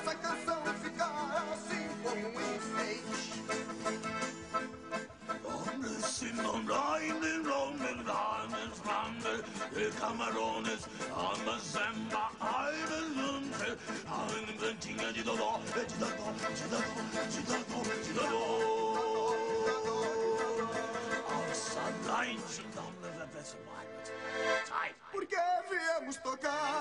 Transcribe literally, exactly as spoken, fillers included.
essa canção ficar assim como um enfeite. De camarones, a mazamba, ai belunte, ai cantinha de dodó, de dodó, de dodó, de dodó, de dodó. Nossa, lá em cima, Porque viemos tocar